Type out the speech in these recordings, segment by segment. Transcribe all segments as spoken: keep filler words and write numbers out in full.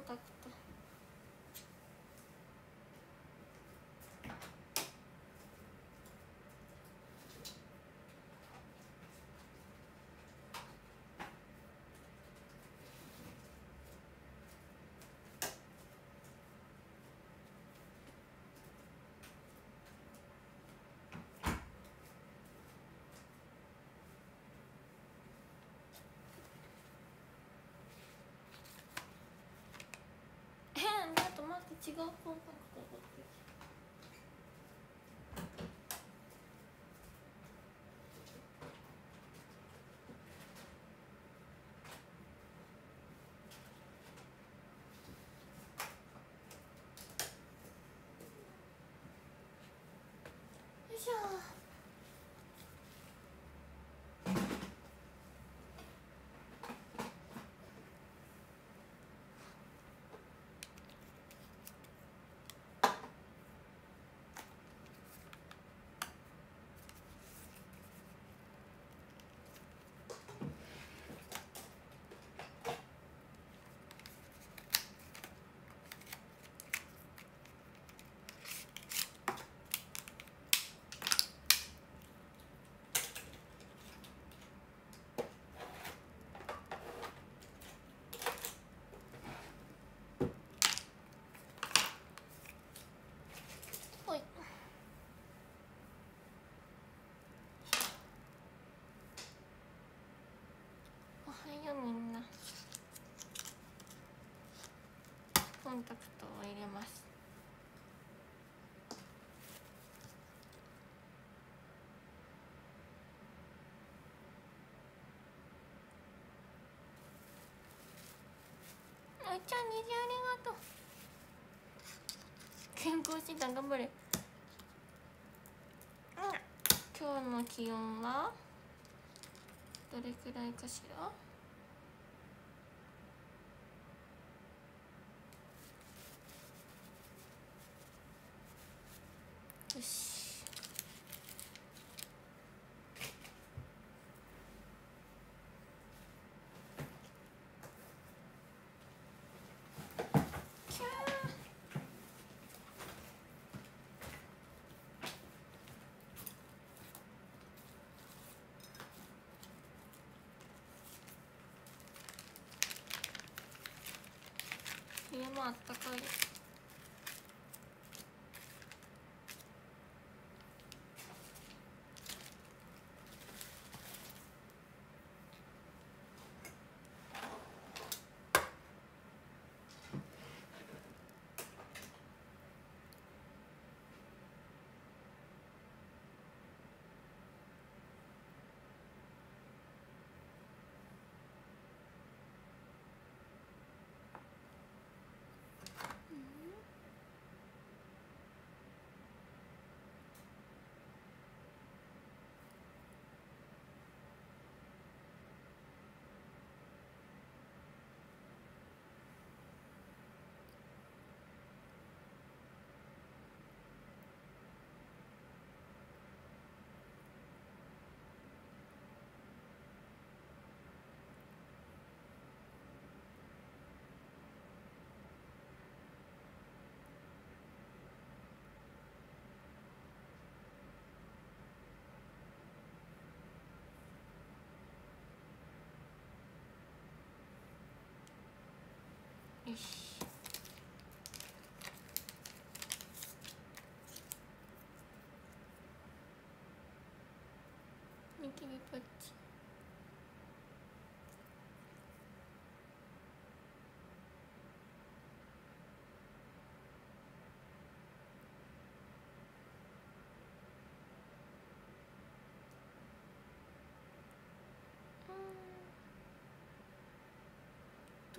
タクト。ちょっと待って、違うコンタクト持ってきた。よいしょ。はいよみんな。コンタクトを入れます。あいちゃん、虹ありがとう。健康診断頑張れ。うん、今日の気温はどれくらいかしら。よし。キャー。冬もあったかい。よし。ニキビパッチ。と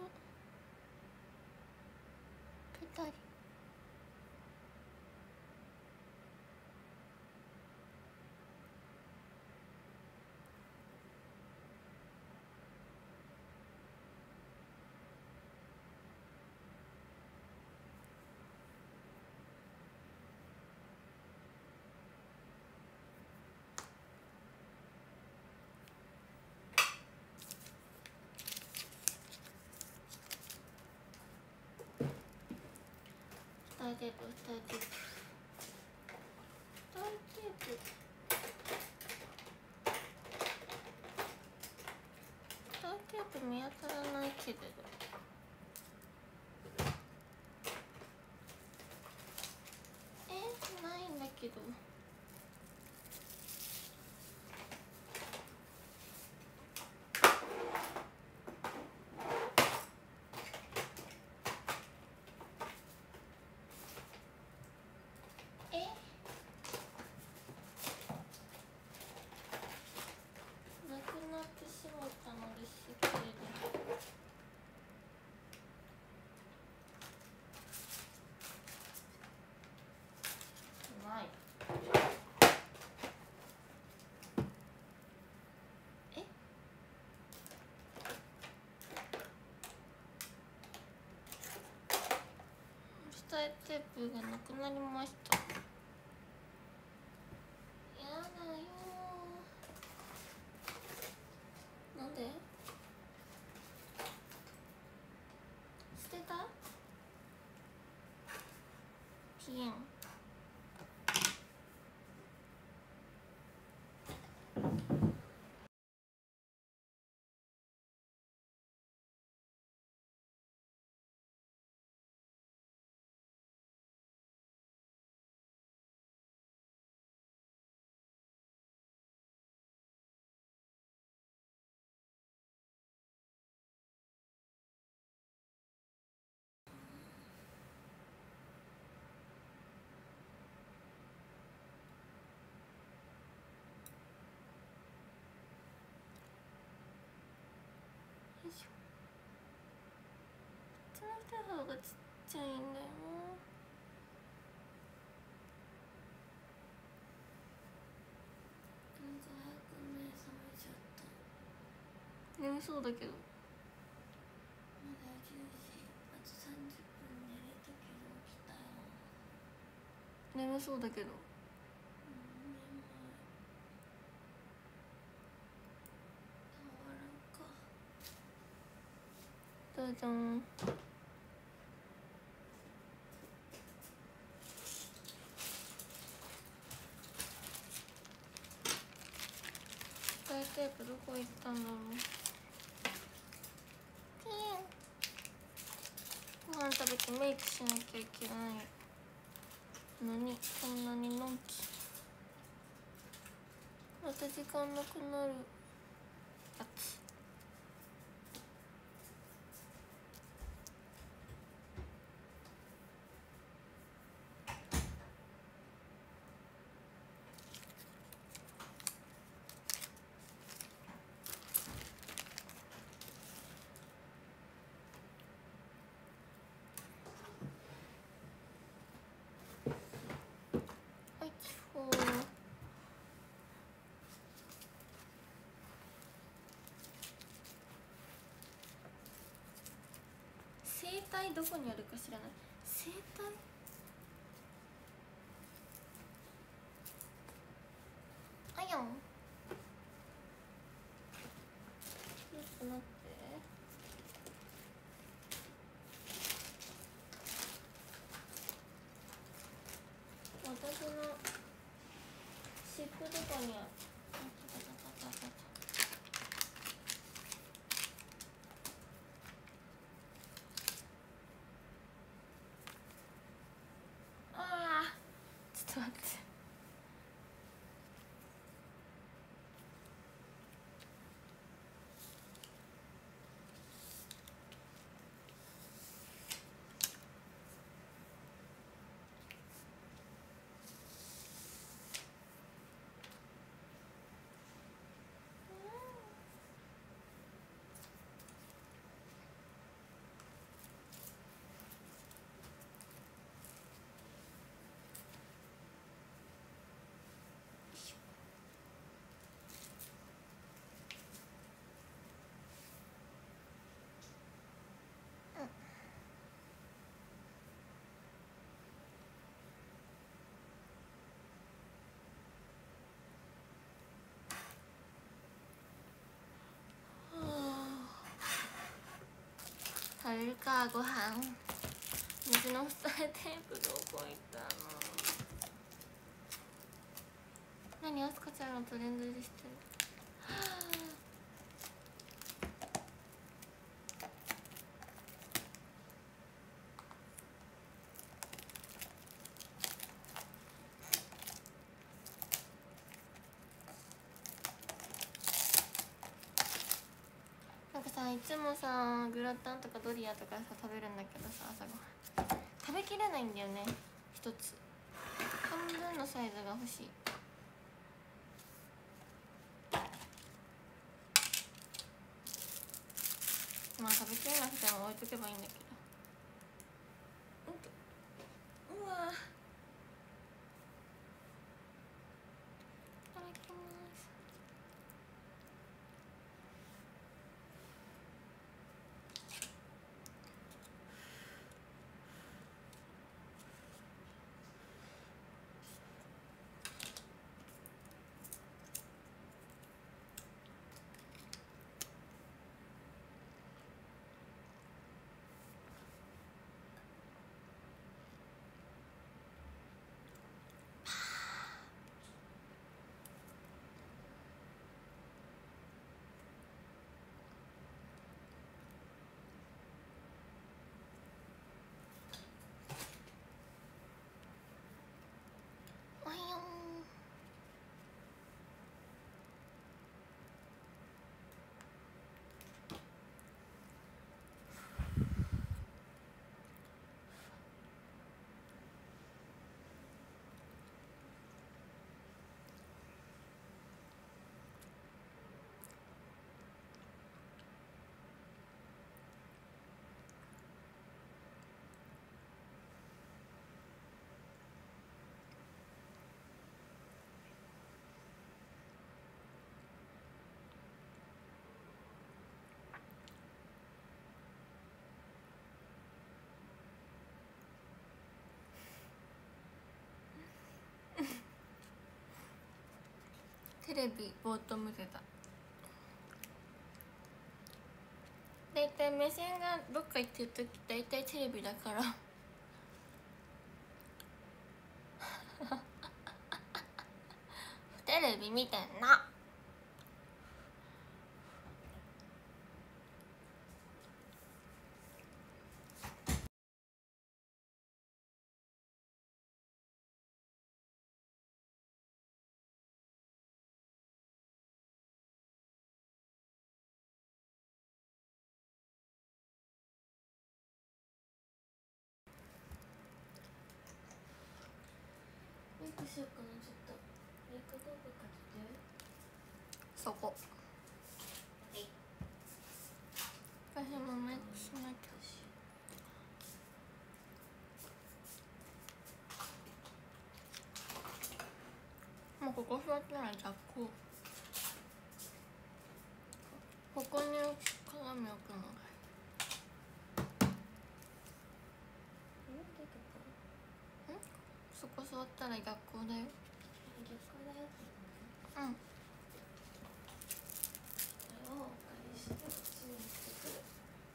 ペタリ。 タイテープ二重テープ二重テープ二重テープ見当たらないけれどえないんだけど二重テープがなくなりました。やだよー。なんで？捨てた？ピエン。よいしょ。こっちの人の方がちっちゃいんだよな。なんか早く目覚めちゃった。眠そうだけど。まだじゅうじ、あとさんじゅっぷん寝れたけど起きたよ。眠そうだけど。うん、眠い。触らんか。どうぞん。テープどこ行ったんだろう。ピエン。ご飯食べてメイクしなきゃいけないのにこんなにのんき。また時間なくなるやつ。声帯どこにあるか知らない。声帯あやん。ちょっと待って。私の湿布どこにある。あー、ちょっと待って。食べるかご飯。 水のスタイテープどこ行ったの。何、あすかちゃんがトレンド入りしてる。なんかさ、いつもさグラタンとかドリアとかさ食べるんだけどさ、朝ごはん食べきれないんだよね。一つ半分のサイズが欲しい。まあ食べきれなくても置いとけばいいんだけど。うわ、いただきます。おはよう。テレビぼーっと見てた。だいたい目線がどっか行ってる時だいたいテレビだからテレビ見てんの。メイクしようかな。ちょっとメイク道具買ってそこ。はい、私もメイクしなきゃ。もうここ座ったら逆光。ここに鏡置くのがいい。そこ座ったら逆光だよ。逆光だよ。うん。これをお借りしてこっちにしてくる。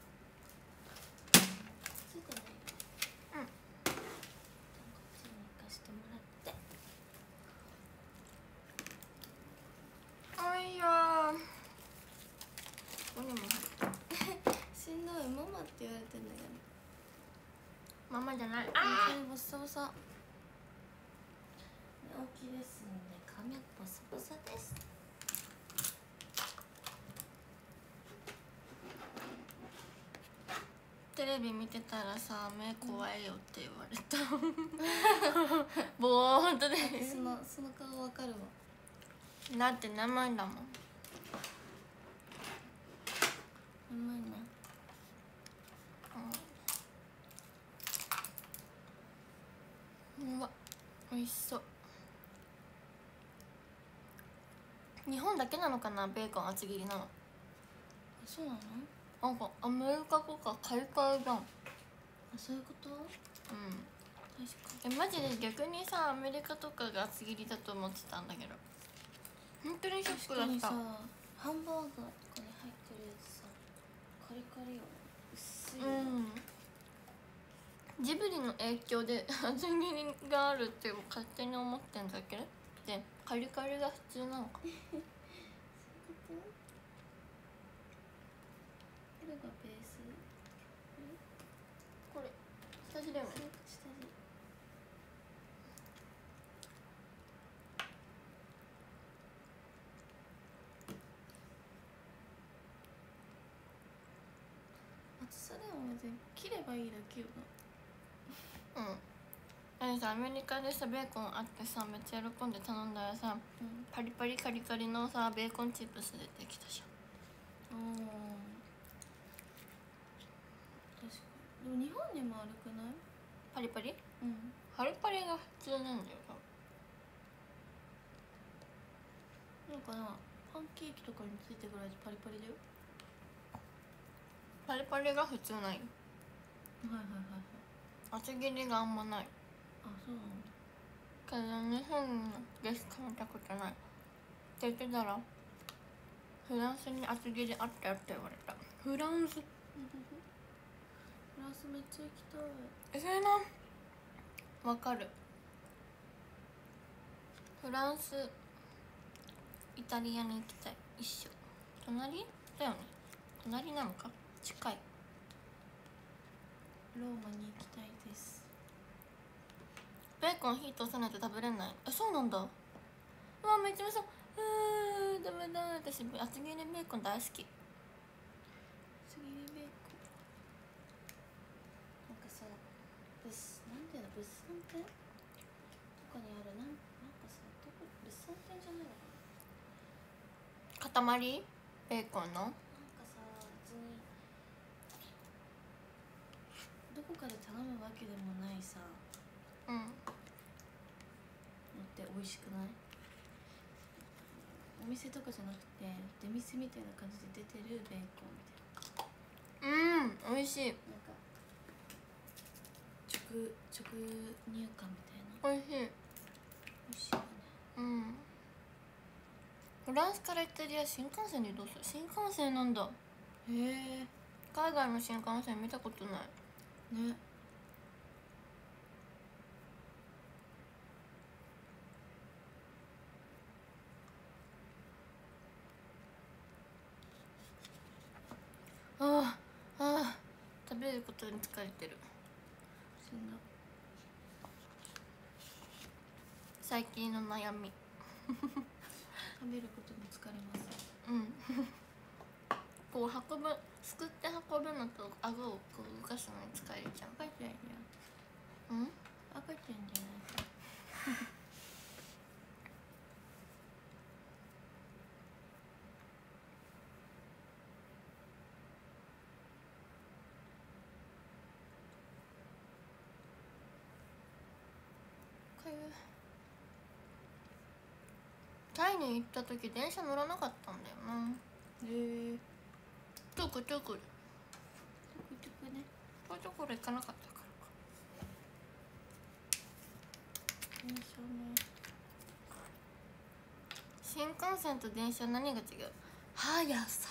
ついてないよ。うん。こっちに行かしてもらって。おいよー。ここにも入ってる。しんどい。ママって言われてんだけど。ママじゃない。ああ。ボサボサ。寝起きですんで髪ボサボサです。テレビ見てたらさ、目怖いよって言われた。ぼーっとでそのその顔わかるわ。だって生いんだもん。生いね。うん、うわ、美味しそう。日本だけなのかな、ベーコン厚切りなの。そうなの？なんかアメリカとか買い替えじゃん。あ、そういうこと？うん、確かに。え、マジで逆にさ、アメリカとかが厚切りだと思ってたんだけど、本当にショックだった。ハンバーガーとかに入ってるやつさ、カリカリよ、薄いよ。うん、 ジブリの影響で厚切りがあるって勝手に思ってんだけど、でカリカリが普通なのかそういうこと？これがベース？これ下地だよね。下地。厚さでも別に切ればいいだけよな。うん。あれさ、アメリカでさベーコンあってさ、めっちゃ喜んで頼んだらさ、うん、パリパリカリカリのさベーコンチップス出てきたじゃん。ああ、確かに。でも日本にも悪くない？パリパリ？うん、パリパリが普通なんだよ多分。なんかな、パンケーキとかについてぐらいパリパリだよ。パリパリが普通ない。はいはいはいはい。厚切りがあんまない。あ、そうなんだ。けど日本でしか見たことないって言ってたら、フランスに厚切りあったよって言われた。フランスフランスめっちゃ行きたい。え、それな、わかる。フランスイタリアに行きたい。一緒。隣だよね。隣なのか、近い。ローマに行きたいです。ベーコン火通さないと食べれない。あ、そうなんだ。うわ、めっちゃ美味しそう。うー、ダメだ。私厚切りベーコン大好き。厚切りベーコンなんかさ、物なんていうの、物産展とかにある、なんなんかさ、どこ、物産展じゃないのかな、塊ベーコンのなんかさ、別にどこかで頼むわけでもないさ、うんのって美味しくない？お店とかじゃなくて出店みたいな感じで出てるベーコンみたいな。うん、美味しい。なんか直直入感みたいな。美味しい。美味しいよね。うん。フランスからイタリア新幹線で移動する。新幹線なんだ。へえ。海外の新幹線見たことないね。ああ、ああ、食べることに疲れてる。しんど。最近の悩み食べることに疲れます。うんこう運ぶ、すくって運ぶのと顎をこう動かすのに疲れちゃう。赤ちゃんや。うん？赤ちゃんじゃないかゆい。タイに行った時電車乗らなかったんだよな。へえ。トゥクトゥクトゥクトゥクね。トゥクトゥク行かなかったからか。電車ね。新幹線と電車何が違う？速さ。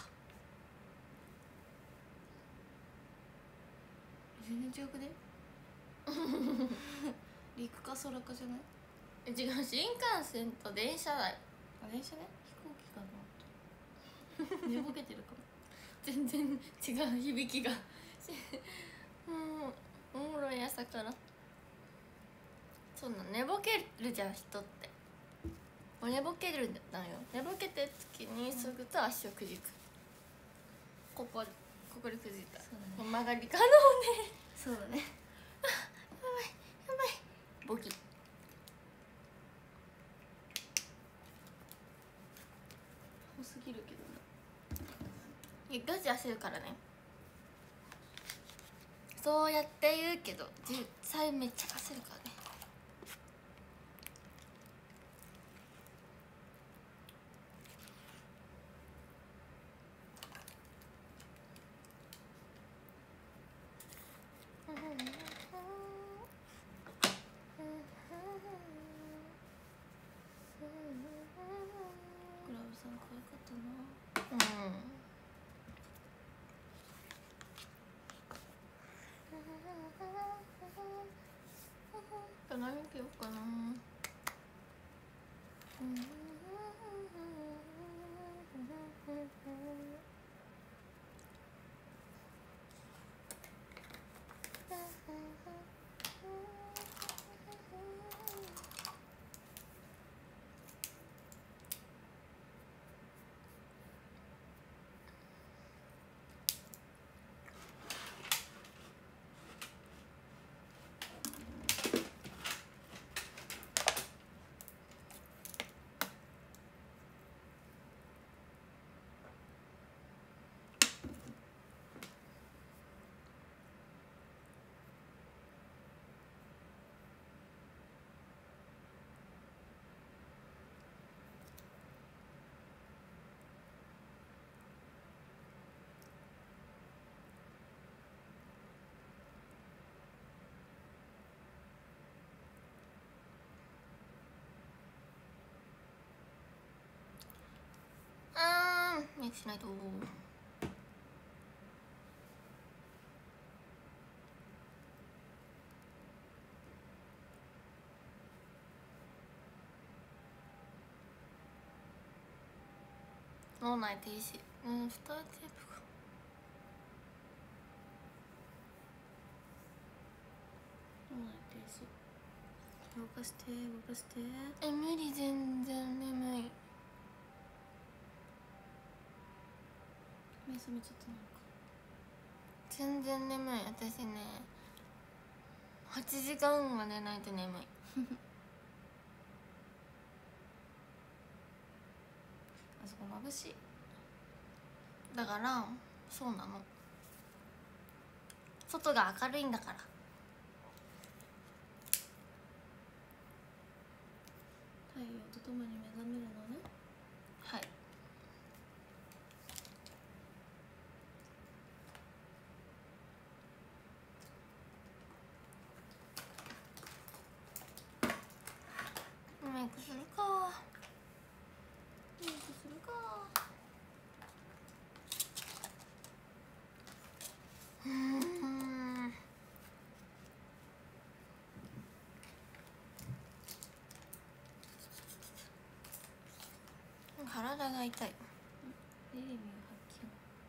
全然違くね陸か空かじゃない？え、違う、新幹線と電車だよ。あ、電車ね。飛行機かな寝ぼけてるかも全然違う響きがもうおもろい朝から。そうなの、寝ぼけるじゃん人って。寝ぼけるんだよ。寝ぼけてる時にすぐと足をくじく。ここここでくじいた。そうだね、曲がり可能ね。そうだね。あ、やばいやばい。ボキ。多すぎるけどな。いやガチ焦るからね。そうやって言うけど実際めっちゃ焦るからね。グラブさん可愛かったな。うん。 けようかな。うんメイクしないと。脳内停止。うん、スターテープか。脳内停止。動かして動かして。え、無理、全然眠い。目覚めちゃったのか。全然眠い。私ねはちじかんは寝ないと眠いあそこ眩しい。だからそうなの、外が明るいんだから。太陽とともに目覚めるのね。はい。メイクするか。メイクするか。うーん。体が痛い。エレミを発揮。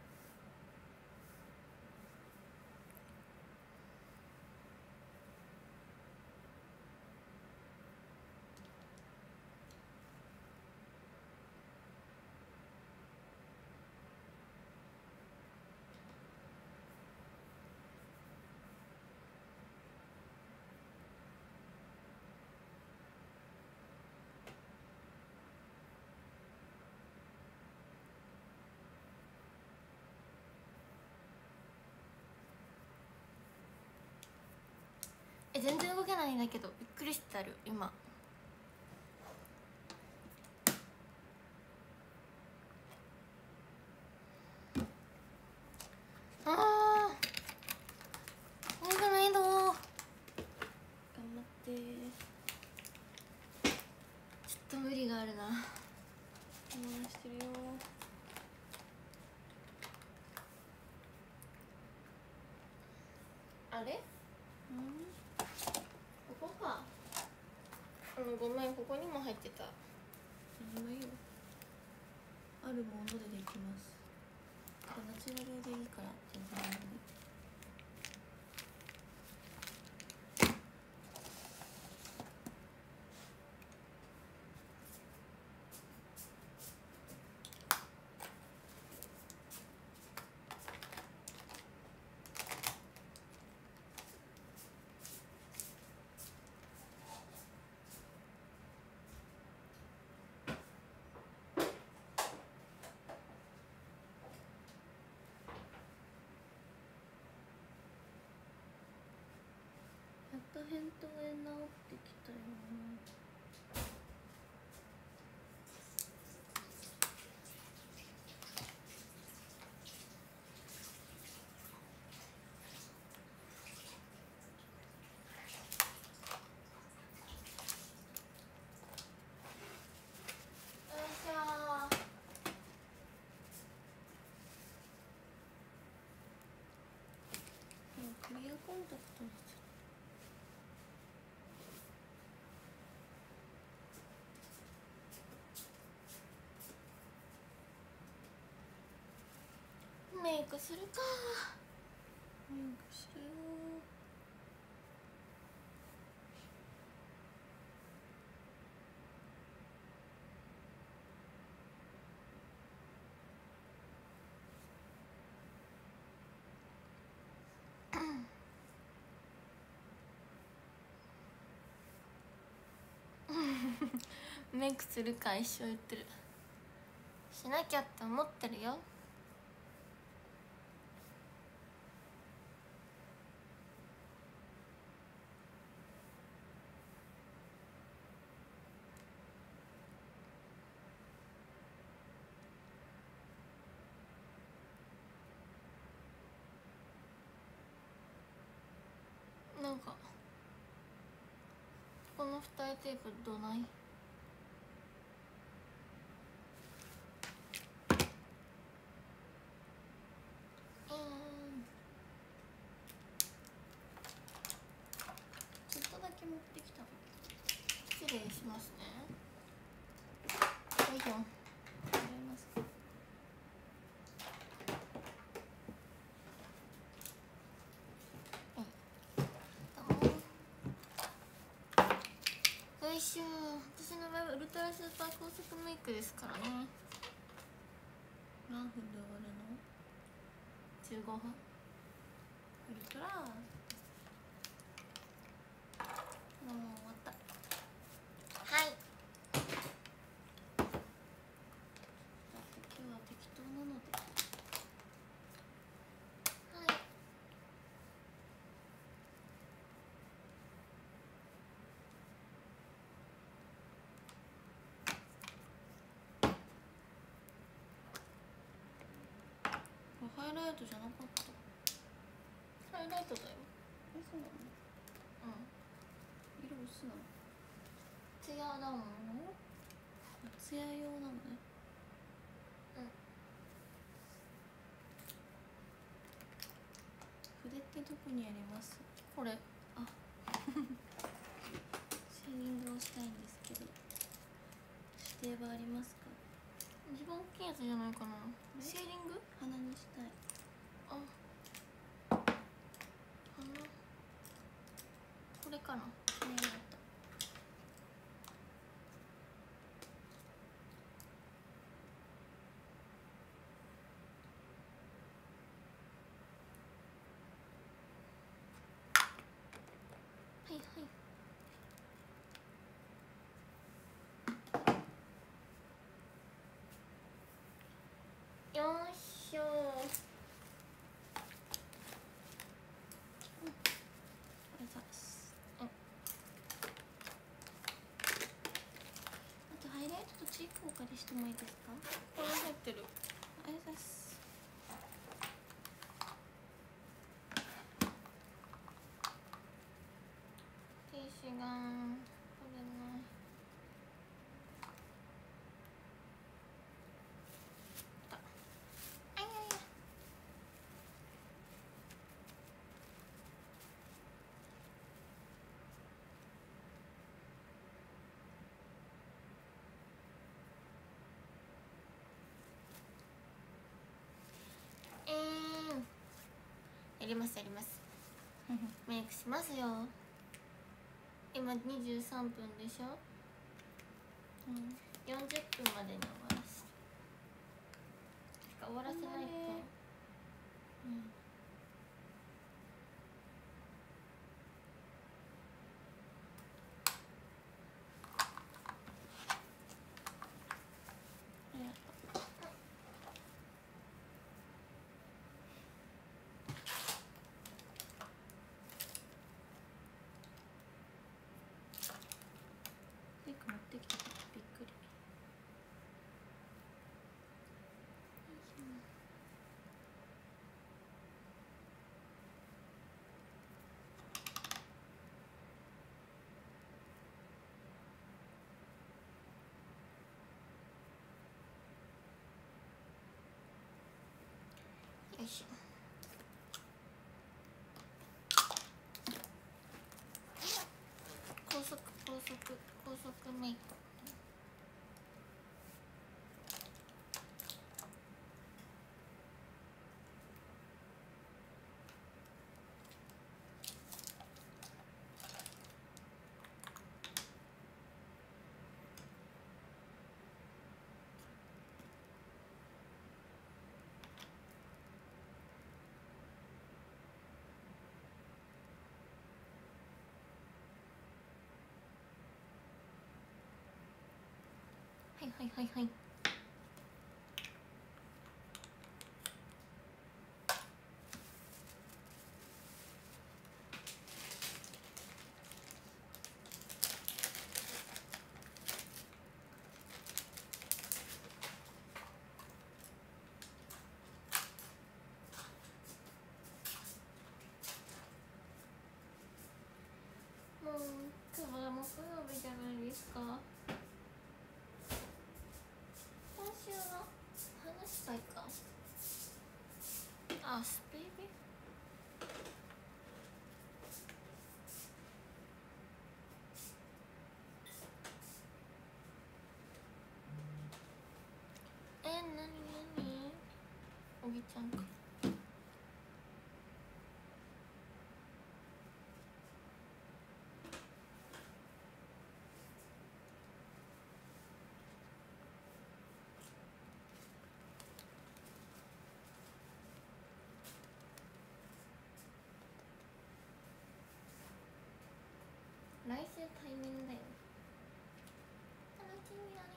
え、全然動けないんだけどびっくりしてる今。ああ動かないの。頑張って。ちょっと無理があるな。我慢してるよ。あれ、うん、ここか。あのごめん、ここにも入ってた。何もいいよ、あるものでできます。ナチュラルでいいから全然いい。やっと扁桃炎治ってきたよ。よいしょー。クリアコンタクトにしちゃう。 メイクするか。メイクするよ。メイクするか一生言ってる。しなきゃって思ってるよ。なんかこの二重テープどない？うん、ちょっとだけ持ってきた。失礼しますね。よいしょ。よいしょ。私の場合はウルトラスーパー高速メイクですからね。何分で終わるの？じゅうごふん。ウルトラもう終わった。はい。だって今日は適当なので。はい。ハイライトじゃなかった。ハイライトだよ。え、そうなの？うん。色薄なの？ツヤだもん。ツヤ用なのね。うん。筆ってどこにあります？これ。あ。シェーディングをしたいんですけど。指定はありますか？一番大きいやつじゃないかな。シェーディング？鼻にしたい。あ。鼻。これかな。ねえ、やった。はいはい。よいしょ。うん、ありがとうございます。うん。あとハイライトとチークお借りしてもいいですか？これ入ってる。ありがとうございます。ティッシュがこれない。あいやいや。えー、やりますやります。メイクしますよ。今にじゅうさんぷんでしょ。うん、よんじゅっぷんまでに終わらす。終わらせないと。うん。ありがとう。テイク持ってきたからびっくり。よいしょ。高速高速高速メイク。 はいはいはい。もう今日は木曜日じゃないですか。今週の話したいか。あ、スピービえ、なになにおぎちゃんか。来週対面だよ。楽しみだね。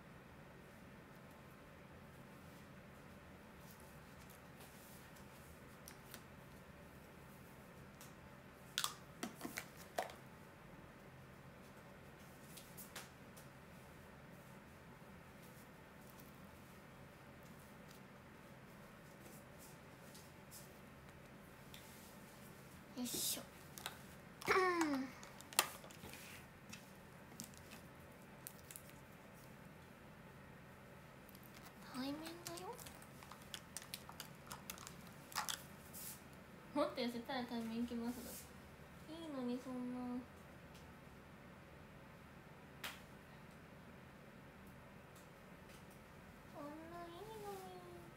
よいしょ。対面だよ。もっと痩せたら対面行きますだって。いいのにそんな。そんないいのに。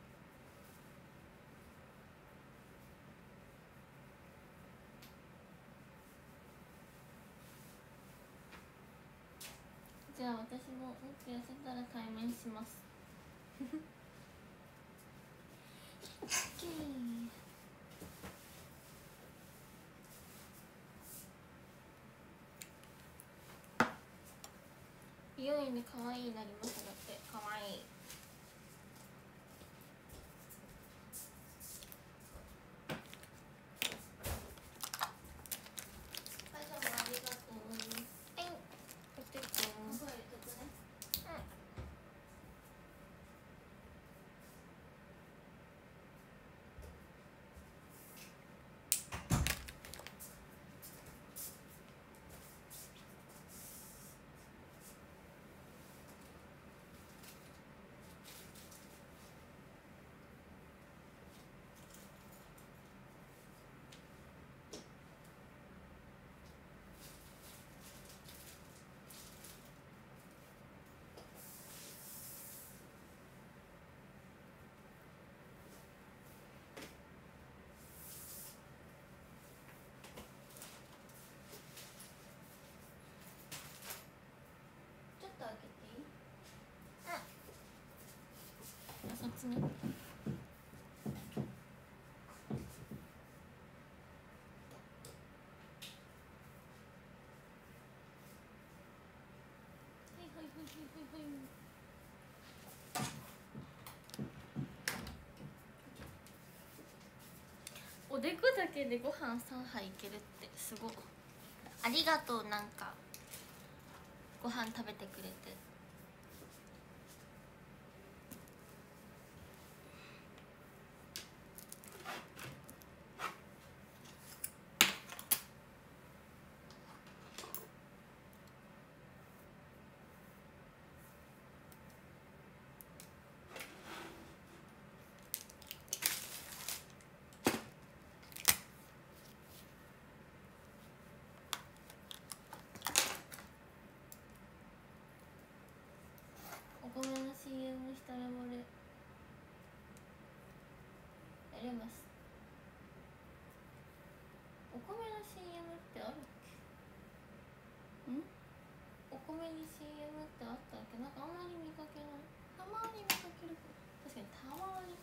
じゃあ私ももっと痩せたら対面します。美容院で可愛いなりますだって。可愛い。パジャマありがとう。はい。ポテト。お風呂入れとくね。うん。ちょっと開けていい？うん。あ、そっちね。おでこだけでご飯さんはいいけるってすごい。ありがとう。なんかご飯食べてくれて。お米の シーエム したらこれやります。お米の シーエム ってあるっけ？ん？お米に シーエム ってあったっけ？なんかあんまり見かけない。たまに見かける。確かにたまに。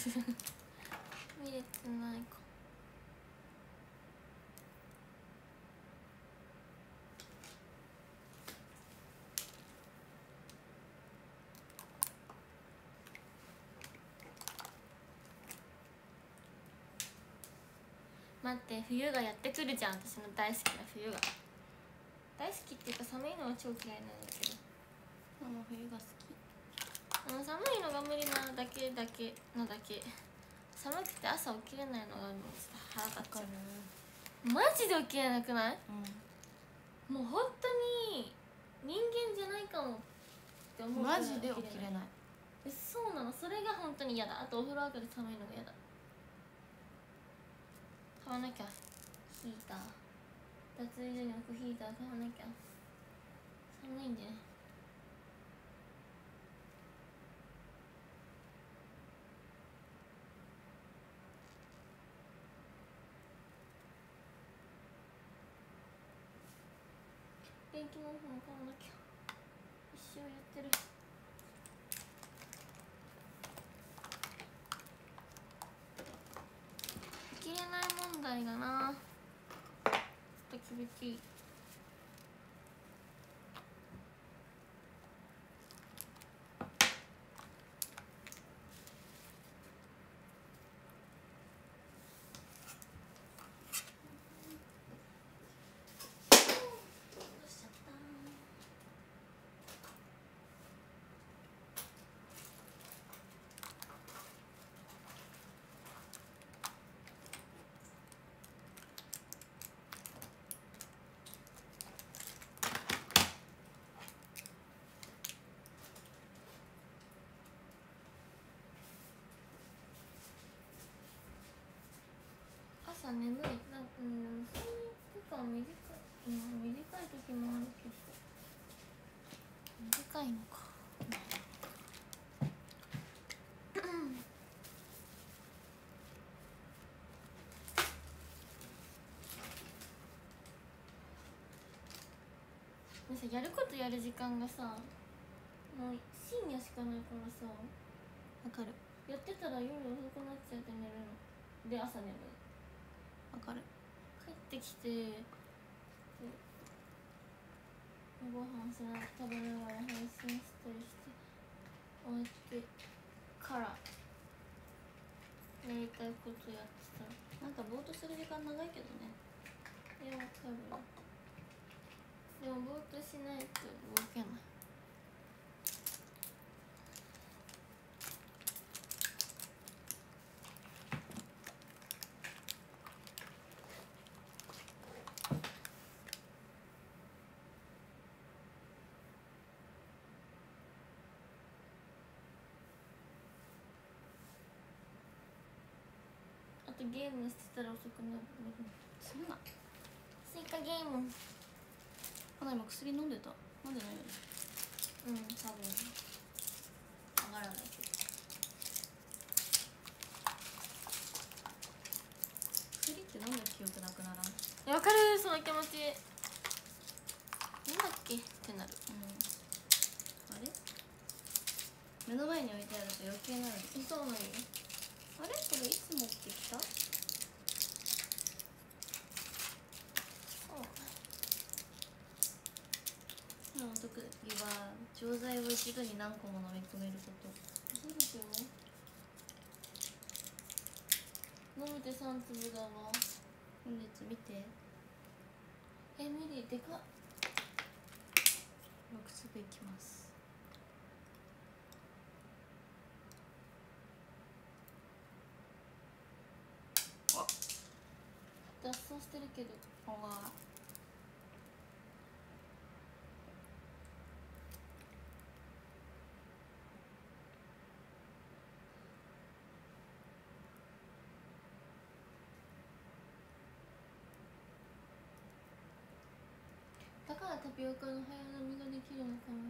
見れてないか。待って、冬がやってくるじゃん。私の大好きな冬が。大好きっていうか寒いのは超嫌いなんだけど、 あの冬が好き。 あの寒いのが無理なだけだけなだけ。寒くて朝起きれないのがもうちょっと腹立っちゃう。マジで起きれなくない？うん、もう本当に人間じゃないかもって思う。 マジで起きれない。 え、そうなの。それが本当に嫌だ。あとお風呂上がり寒いのが嫌だ。買わなきゃヒーター、脱衣所に置くヒーター買わなきゃ。寒いんでね。電気毛布も買わなきゃ。一生やってる。起きれない問題がな、ちょっと厳しい。朝眠い。なんか、うん、睡眠時間短い、うん、短い時もあるけど。短いのか。でさ、やることやる時間がさ、もう深夜しかないからさ。 わかる。 やってたら夜遅くなっちゃって寝るので、朝眠い。 わかる。 帰ってきてご飯しな食べながら配信したりして終わってからやりたいことやってた。 なんかぼーっとする時間長いけどね。 いや、わかる。でもぼーっとしないと動けない。あとゲームしてたら遅くなる。 するな。 スイカゲーム。 かなり今薬飲んでた。飲んでないよね。 うん、多分わからないけど。 薬って飲んだ記憶なくならん？ え、わかる、その気持ち。なんだっけってなる。 うん。あれ？目の前に置いてあると余計なる。 え、そうなんよ。 あれ？これいつ持ってきた？今の特技は錠剤を一度に何個も飲み込めること。 そうですよね。飲むてさん粒だわ。 本日見て。 え、無理、でかっ。 ろく粒いきます。あ、 脱走してるけど。 ほら。 だからタピオカの早飲みができるのかな。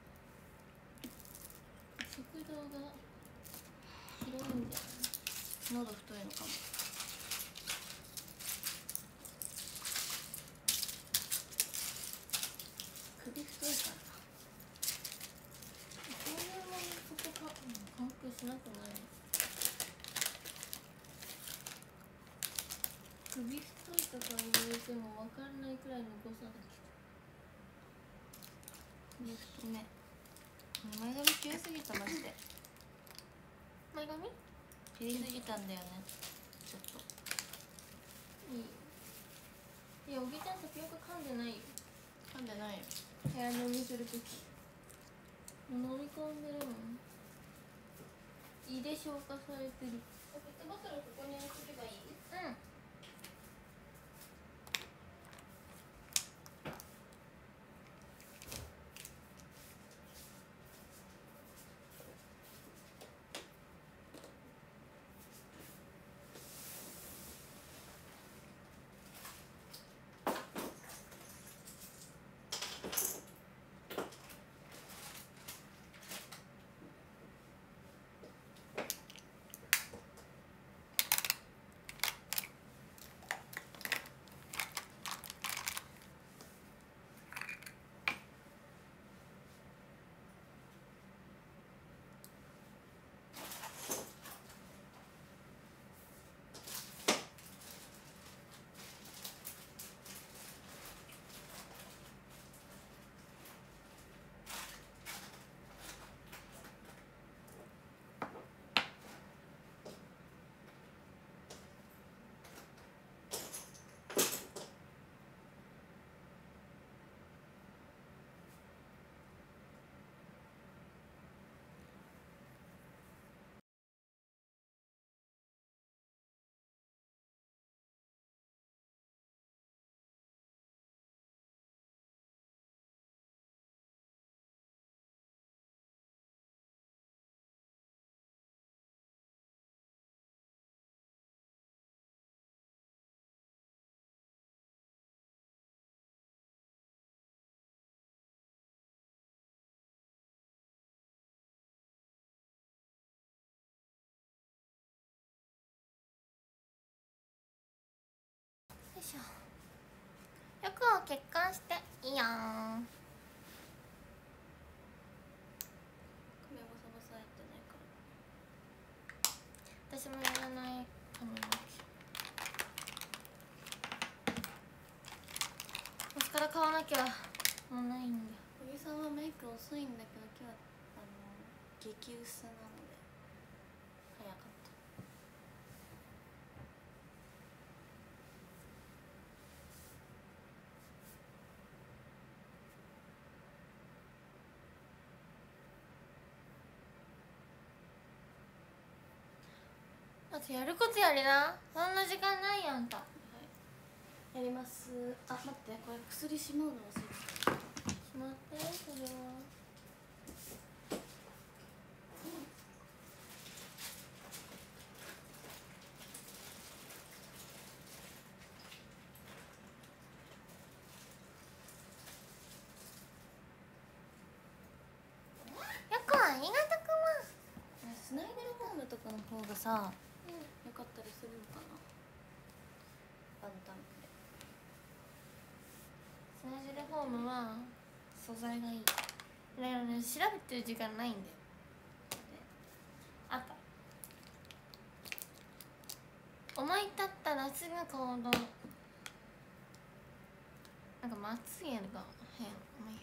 食道が広いんじゃない？ 喉太いのかも。首太いから。 そういうものそこか関係しなくない？ 太いとか言われても分かんないくらいの誤差だけど。 で太め前髪切りすぎたマジで。 前髪切りすぎたんだよねちょっと。 いい。いや、おぎちゃんタピオカ噛んでないよ。 噛んでないよ。 部屋飲みするとき飲み込んでるもん。胃で消化されてる。 ペットボトルここに置いとけばいい？ うん。よいしょ。よくを血管していいやん。 髪ボサボサやってないか私もやらない髪の毛。マスカラ買わなきゃもうないんだ。 小木さんはメイク遅いんだけど今日はあの激薄なので早かった。 あとやることやりな。そんな時間ないやんか。 はい、やります。あ、待って、これ薬しまうの忘れてた。 しまってそれは。よくありがとくま。 スナイデルフォームとかの方がさ、 うん、 よかったりするのかな。バンタムでスナイデルフォームは素材がいい。だからね、調べてる時間ないんだよ。あった。思い立ったらすぐ行動。なんかまつげが変。まあいいや。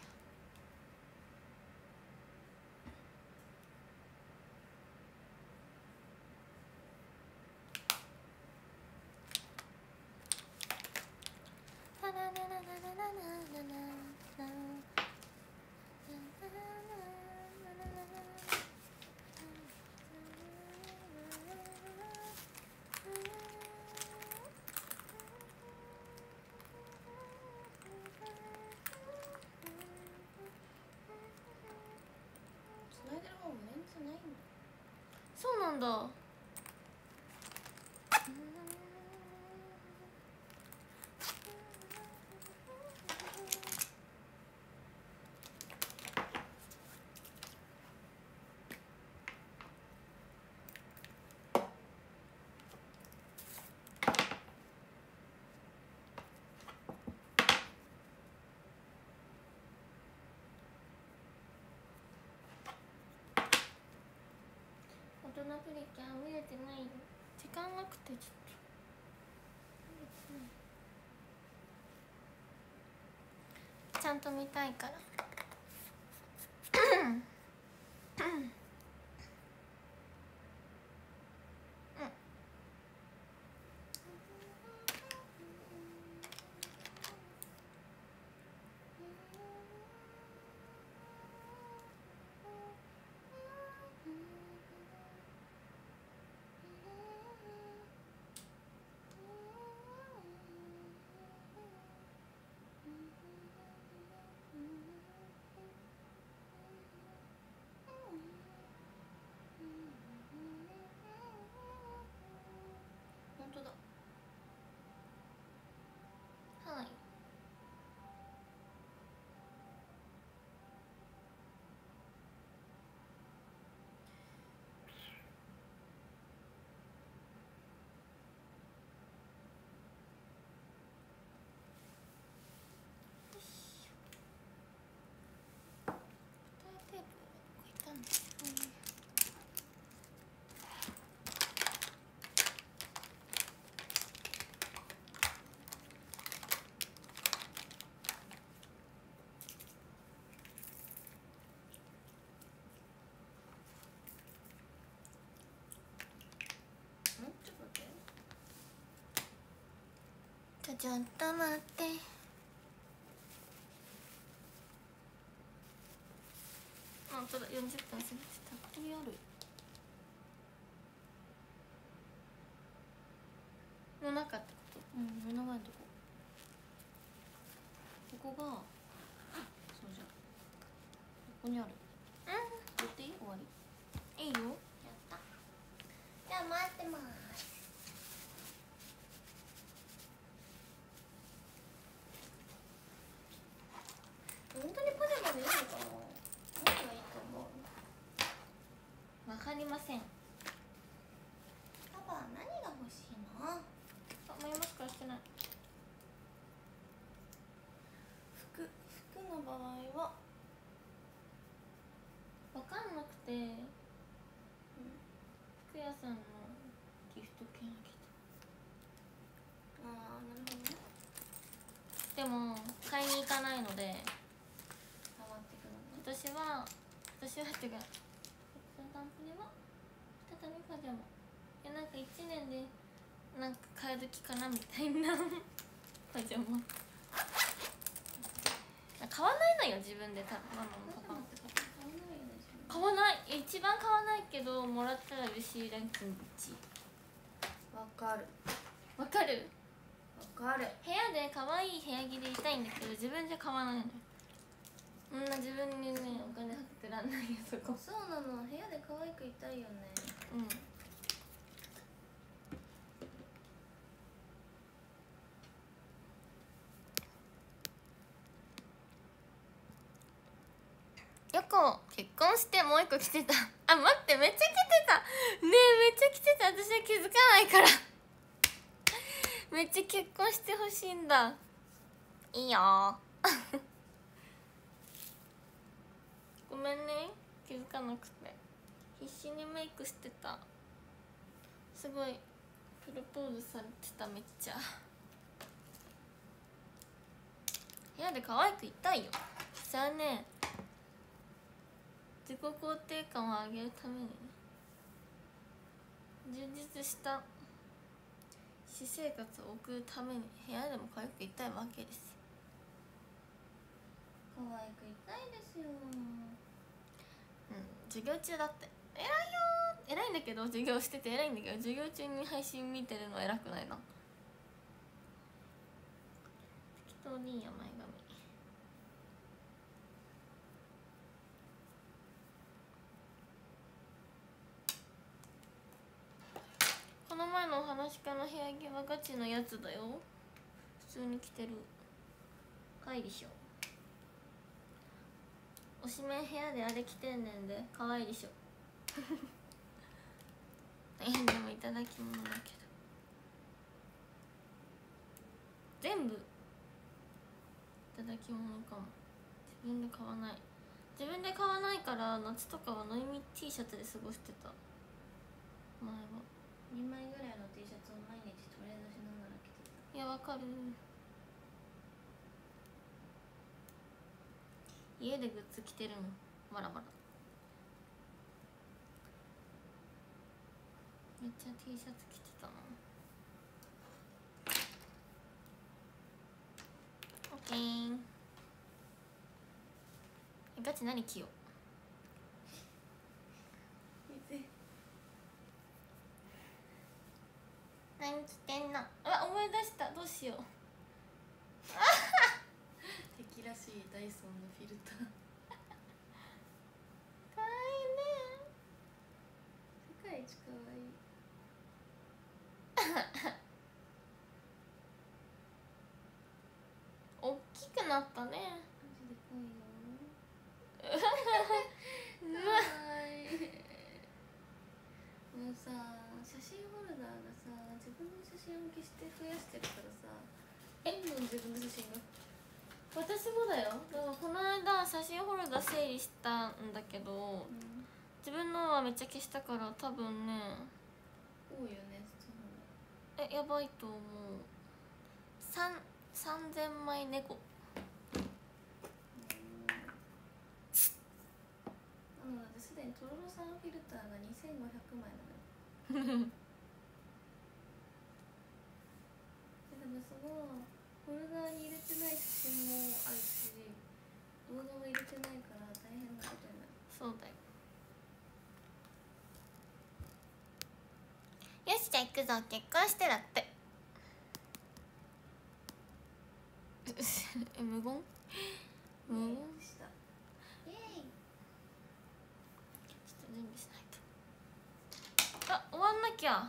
タラララララララララスナイデルフォームメンズないんだ。 そうなんだ。大人プリキュア見れてないよ。時間なくてちょっと見れてない。 ちゃんと見たいから本当だ。 はい。テープどこ行ったんだ。 ちょっと待って。 ちょちょっと待って。あ、本当だ、よんじゅっぷん過ぎてた。 ここにある。 の中ってこうん、目の前のとこ。ここがそうじゃん。ここにある。 と？ 言っていい？終わり。 うん、いいよ。 やった。 じゃあ待ってます。 本当にパジャマでいいのかな。何がいいと思う？ わかりません。 パパは何が欲しいの？ あ、眉マスクはしてない。 服、服の場合はわかんなくて、うん、服屋さんのギフト券あげた。 ああ、なるほどね。 でも買いに行かないので、 変わってくるね。 私は私はっていうか、タンプでは再びパジャマ。いや、なんかいちねんでなんか買える気かなみたいなパジャマ買わないのよ、自分で。たママもパパも買わない。一番買わないけど、もらったら嬉しいランキングいちい。 わかる。 わかる。 わかる。 部屋で可愛い部屋着でいたいんだけど、自分じゃ買わないのよ。そんな自分にね、お金かけてらんないよ、そこ。 そうなの、部屋で可愛くいたいよね。 うん。よこ結婚してもう一個来てた。あ、待って、めっちゃ来てたねえ、めっちゃ来てた。私は気づかないからめっちゃ結婚してほしいんだ。いいよごめんね、気づかなくて。必死にメイクしてた。すごいプロポーズされてた。めっちゃ部屋で可愛くいたいよ。さあね、自己肯定感を上げるためにね、充実した私生活を送るために部屋でも可愛くいたいわけですよ。 可愛くいたいですよ。 うん、授業中だって偉いよー。偉いんだけど、授業してて偉いんだけど、授業中に配信見てるの偉くないな。適当にいいや、前髪。この前のお話家の部屋着はガチのやつだよ。普通に着てる。かいでしょ。おしめ部屋であれ着てんねんで、かわいいでしょえ、でもいただき物だけど全部いただき物かも。自分で買わない。自分で買わないから、夏とかはノイミ T シャツで過ごしてた。前はにまいぐらいの T シャツを毎日トレードしながら着てた。 いや、わかる。 家でグッズ着てるのバラバラ。めっちゃ T シャツ着てたな。オッケー。ガチ何着よう。何着てんの。あ、思い出した。どうしよう。 敵らしいダイソンのフィルター。 かわい世界一かわいい。 大きくなったね。 マジでかいよ。 うわ、 もうさ、写真ホルダーがさ、自分の写真を消して増やしてるからさ、どんどん自分の写真が。 私もだよ。だからこの間写真ホルダー整理したんだけど、うん、自分のはめっちゃ消したから多分ね、 多いよね。 え、やばいと思う。さんさんぜんまい猫。 なのですでにとろろさんフィルターがにせんごひゃくまいなのよ。でもそのホルダーに入れてない写真もあるし、動画も入れてないから大変なことになる。 そうだよ。よし、じゃあ行くぞ。結婚してだって。え、無言無言した。イエーイ。 ちょっと準備しないと。あ、終わんなきゃ。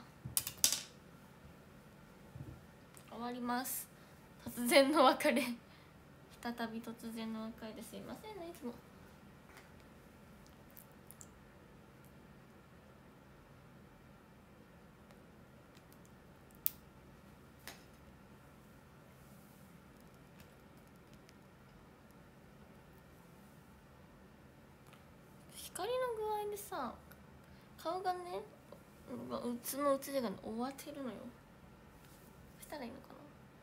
終わります。突然の別れ。再び突然の別れですいませんね、いつも。光の具合でさ、顔がね、うつのうつじが終わってるのよ。そしたらいいのかな。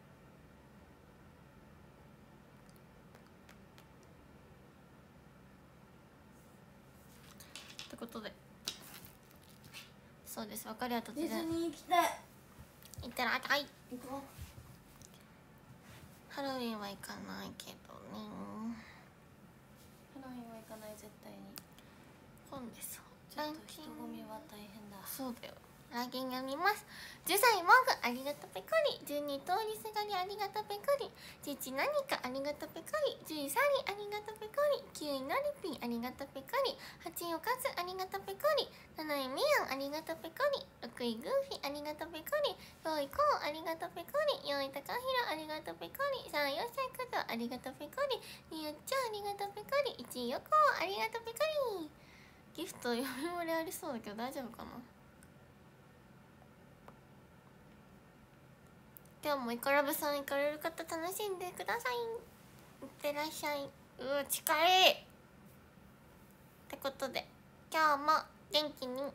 ってことで、そうです、別れは突然。 ディズニー行きたい。 行ってらっしゃい。 行こう。 ハロウィンは行かないけどね。 ハロウィンは行かない、絶対に。 本です。 ランキング。人混みは大変だ。 そうだよ。ランキング読みます。じゅうさんいモグありがとうペコリ。じゅうに通りすがりありがとうペコリ。じゅういち何かありがとうペコリ。じゅういちサリありがとうペコリ。きゅういのりぴんありがとうペコリ。はちいおかずありがとうペコリ。なないみやんありがとうペコリ。ろくいグーフィーありがとうペコリ。よいこうありがとうペコリ。よいたかひろありがとうペコリ。さんよさいかとありがとうペコリ。にゆっちゃんありがとうペコリ。いちいよこありがとうペコリ。ギフト読み漏れありそうだけど大丈夫かな。今日もイコラブさん行かれる方楽しんでください。いってらっしゃい。うわ近いってことで今日も元気に頑張ろ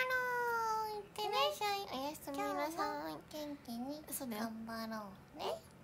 う。いってらっしゃい。おやすみなさい。 元気にそうだよ。 頑張ろうね。